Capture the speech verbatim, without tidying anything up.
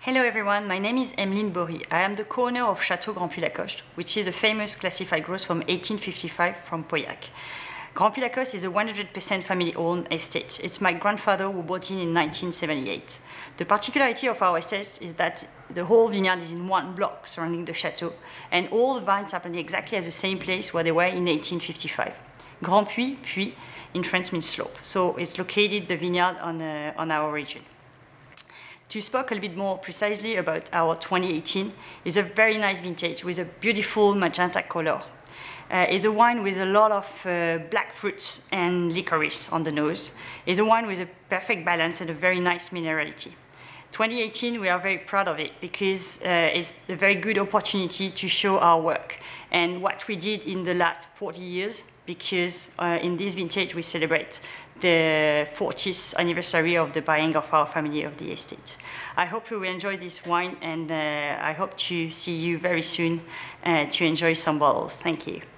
Hello everyone, my name is Emeline Bory. I am the co-owner of Château Grand Puy-Lacoste, which is a famous classified growth from eighteen fifty-five from Pauillac. Grand Puy-Lacoste is a one hundred percent family-owned estate. It's my grandfather who bought it in nineteen seventy-eight. The particularity of our estate is that the whole vineyard is in one block surrounding the chateau, and all the vines are planted exactly at the same place where they were in eighteen fifty-five. Grand Puy, Puy, in French means slope. So it's located, the vineyard, on, uh, on our region. To speak a little bit more precisely about our twenty eighteen, it's a very nice vintage with a beautiful magenta color. Uh, it's a wine with a lot of uh, black fruits and licorice on the nose. It's a wine with a perfect balance and a very nice minerality. twenty eighteen, we are very proud of it because uh, it's a very good opportunity to show our work and what we did in the last forty years, because uh, in this vintage we celebrate the fortieth anniversary of the buying of our family of the estate. I hope you will enjoy this wine, and uh, I hope to see you very soon uh, to enjoy some bottles. Thank you.